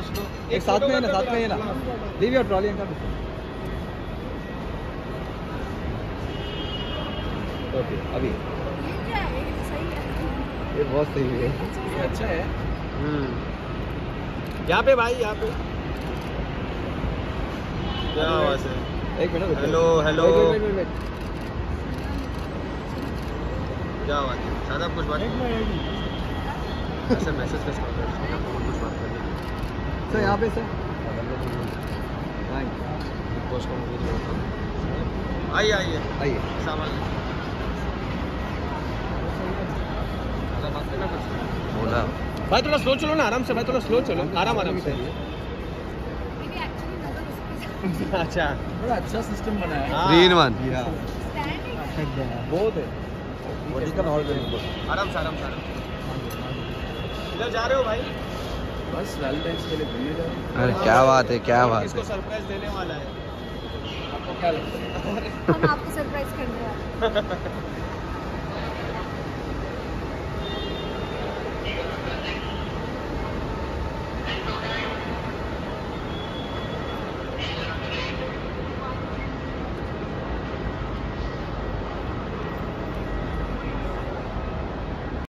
एक साथ में है ना, साथ में है ना। Leave your trolley uncle. Okay अभी ये बहुत सही है, ये अच्छा है। यहाँ पे भाई, यहाँ पे क्या आवाज है? एक मिनट। Hello hello, wait. क्या बात है? सादा कुछ बात ऐसे मैसेज कर सकते हैं, कुछ बात करनी सर यहाँ पे सर। पोस्ट आइए आइए आइए। सामान बोला भाई थोड़ा स्लो चलो ना, आराम से भाई, थोड़ा स्लो चलो, आराम आराम से। अच्छा, बड़ा अच्छा सिस्टम बनाया है। 3 in 1। बहुत है। वर्टिकल हॉल में आराम से आराम से। इधर जा रहे हो भाई? बस वैलेंटाइंस के लिए घूमने जा रहे हैं। अरे क्या बात है, क्या बात इसको है। सरप्राइज देने वाला है। आपको क्या लगता है? हम आपको सरप्राइज करने वाले हैं।